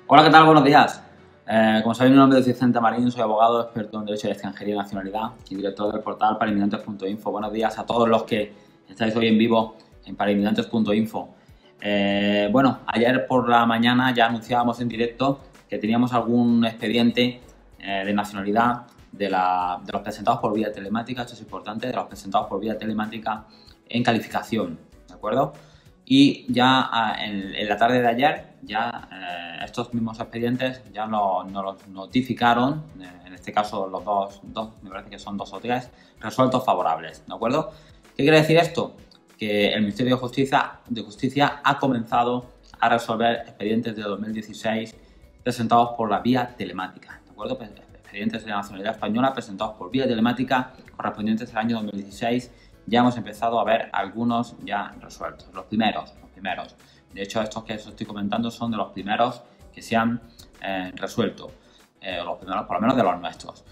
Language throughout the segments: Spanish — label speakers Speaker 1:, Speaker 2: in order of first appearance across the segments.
Speaker 1: Hola, ¿qué tal? Buenos días. Como sabéis, mi nombre es Vicente Marín, soy abogado experto en Derecho de Extranjería y Nacionalidad y director del portal parainmigrantes.info. Buenos días a todos los que estáis hoy en vivo en parainmigrantes.info. Bueno, ayer por la mañana ya anunciábamos en directo que teníamos algún expediente de nacionalidad de los presentados por vía telemática, esto es importante, de los presentados por vía telemática en calificación, ¿de acuerdo? Y ya en la tarde de ayer, ya estos mismos expedientes ya nos los notificaron, en este caso los dos, me parece que son 2 o 3, resueltos favorables, ¿de acuerdo? ¿Qué quiere decir esto? Que el Ministerio de Justicia ha comenzado a resolver expedientes de 2016 presentados por la vía telemática, ¿de acuerdo? Expedientes de la nacionalidad española presentados por vía telemática correspondientes al año 2016. Ya hemos empezado a ver algunos ya resueltos, los primeros. De hecho, estos que os estoy comentando son de los primeros que se han resuelto, los primeros por lo menos de los nuestros.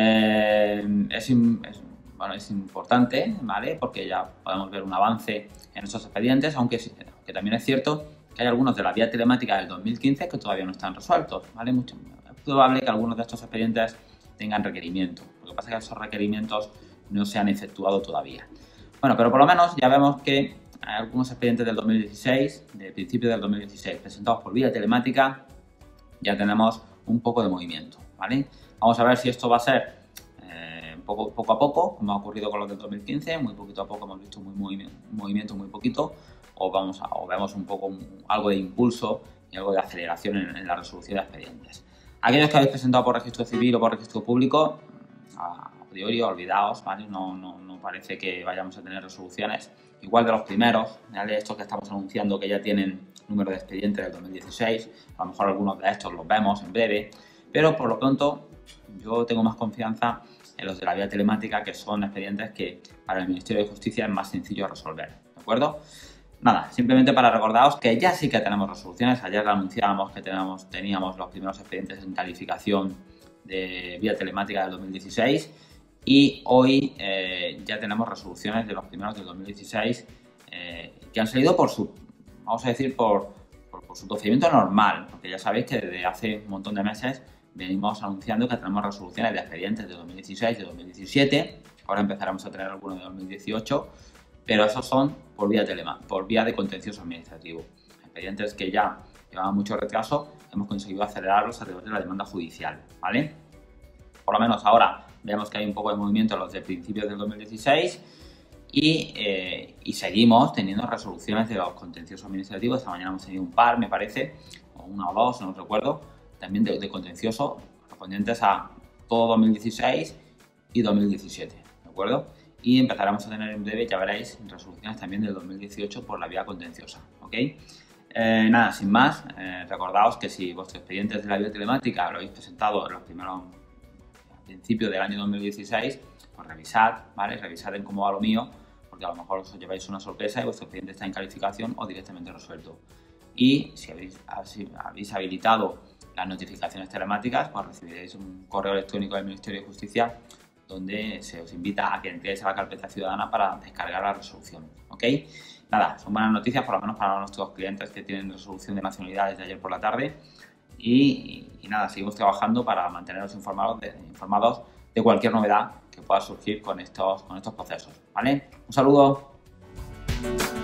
Speaker 1: Es importante, ¿vale? Porque ya podemos ver un avance en estos expedientes, aunque también es cierto que hay algunos de la vía telemática del 2015 que todavía no están resueltos, ¿vale? Es probable que algunos de estos expedientes tengan requerimientos. Lo que pasa es que esos requerimientos no se han efectuado todavía. Bueno, pero por lo menos ya vemos que hay algunos expedientes del 2016, de principio del 2016, presentados por vía telemática, ya tenemos un poco de movimiento, ¿vale? Vamos a ver si esto va a ser poco a poco, como ha ocurrido con los del 2015, muy poquito a poco hemos visto un movimiento muy poquito, o vemos un poco algo de impulso y algo de aceleración en la resolución de expedientes. Aquellos que habéis presentado por registro civil o por registro público, a priori olvidaos, ¿vale? No parece que vayamos a tener resoluciones igual de los primeros, ¿vale? Estos que estamos anunciando que ya tienen número de expediente del 2016, a lo mejor algunos de estos los vemos en breve, pero por lo pronto yo tengo más confianza en los de la vía telemática, que son expedientes que para el Ministerio de Justicia es más sencillo resolver, ¿de acuerdo? Nada, simplemente para recordaros que ya sí que tenemos resoluciones. Ayer anunciábamos que teníamos los primeros expedientes en calificación de vía telemática del 2016 y hoy ya tenemos resoluciones de los primeros del 2016 que han salido por su, vamos a decir, por su procedimiento normal, porque ya sabéis que desde hace un montón de meses venimos anunciando que tenemos resoluciones de expedientes de 2016 y de 2017, ahora empezaremos a tener algunos de 2018, pero esos son por vía de contencioso administrativo. Expedientes que ya llevaban mucho retraso, hemos conseguido acelerarlos a través de la demanda judicial, ¿vale? Por lo menos ahora vemos que hay un poco de movimiento en los de principios del 2016 y seguimos teniendo resoluciones de los contenciosos administrativos. Esta mañana hemos tenido un par, me parece, o una o dos, no recuerdo, también de contencioso correspondientes a todo 2016 y 2017, ¿de acuerdo? Y empezaremos a tener en breve, ya veréis, resoluciones también del 2018 por la vía contenciosa, ¿ok? Nada, sin más, recordaos que si vuestros expedientes de la vía telemática lo habéis presentado en los primeros principios del año 2016, pues revisad, ¿vale? Revisad en cómo va lo mío, porque a lo mejor os lleváis una sorpresa y vuestro expediente está en calificación o directamente resuelto. Y si habéis habilitado las notificaciones telemáticas, pues recibiréis un correo electrónico del Ministerio de Justicia donde se os invita a que entréis a la carpeta ciudadana para descargar la resolución, ¿ok? Nada, son buenas noticias, por lo menos para nuestros clientes que tienen resolución de nacionalidad desde ayer por la tarde y nada, seguimos trabajando para manteneros informados de cualquier novedad que pueda surgir con estos procesos, ¿vale? Un saludo.